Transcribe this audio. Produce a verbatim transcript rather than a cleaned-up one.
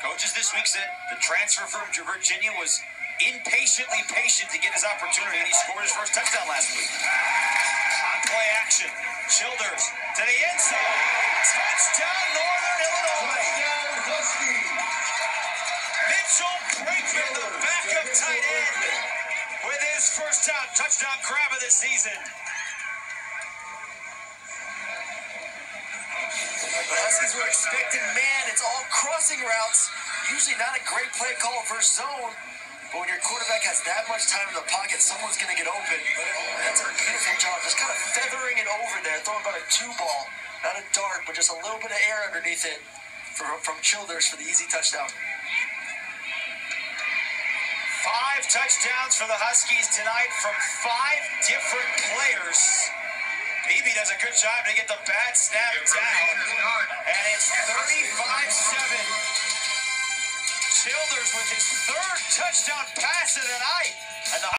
Coaches this week said the transfer from Virginia was impatiently patient to get his opportunity, and he scored his first touchdown last week. On play action, Childers to the end zone. Touchdown, Northern Illinois. Mitchell Brakeman, the backup tight end, with his first down touchdown grab of the season. The Huskies were expecting man. It's all crossing routes. Usually not a great play call versus zone. But when your quarterback has that much time in the pocket, someone's going to get open. That's a beautiful job. Just kind of feathering it over there. Throwing about a two ball. Not a dart, but just a little bit of air underneath it for, from Childers for the easy touchdown. Five touchdowns for the Huskies tonight from five different players. Beebe does a good job to get the bad snap down. And it's thirty-five seven. Childers with his third touchdown pass of the night. And the